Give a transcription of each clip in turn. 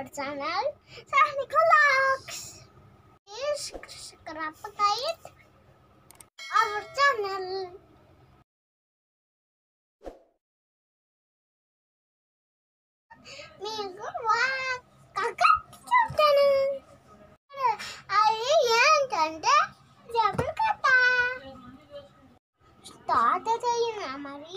our channel, Sanicologs. Please subscribe our channel. మీకు చెప్తాను. అది ఏంటంటే జబుల్ కథ. స్టార్ట్ అయినా మరి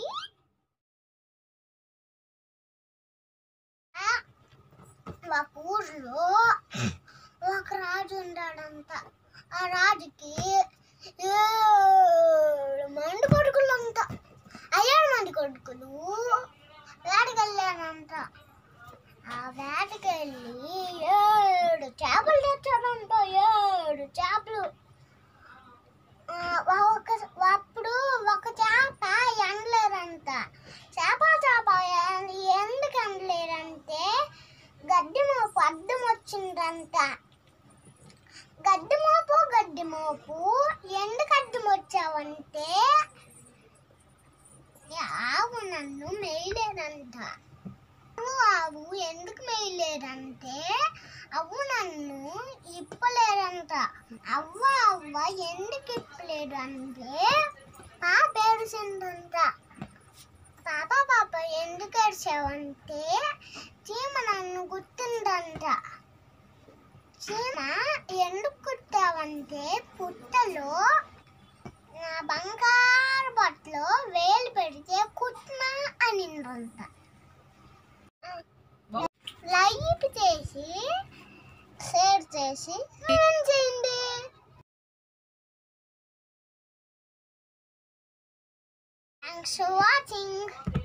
ఒక ఊర్లో ఒక రాజు ఉన్నాడంట. ఆ రాజుకి 7 మంది కొడుకులంట. ఆ 7 మంది కొడుకులు వేటకెళ్ళారంట. ఆ వేటకెళ్ళి 7 చేపలు తెచ్చాడంట. 7 చేపలు. అప్పుడు ఒక చేప ఎండలేరంట. చేప ఎందుకు ఎండలేరంటే గడ్డి మోపు అడ్డం వచ్చిందంట. గడ్డి మోపు ఎందుకు అడ్డం వచ్చావంటే ఆవు నన్ను మేయలేదంట. ఆవు ఎందుకు మేయలేదంటే అవ్వ నన్ను ఇప్పలేదంట. అవ్వ ఎందుకు ఇప్పలేదంటే పాప ఏడిసిందంట. పాప ఎందుకు ఏడ్చావంటే చీమ నన్ను గుర్తుందంట. చీమ ఎందుకు కుట్టావంటే పుట్టలో నా బంగారు బట్టలో వేలు పెడితే కుట్టినా అనిందంట. లైక్ చేసి షేర్ చేసి కామెంట్ చేయండి. Thanks for watching.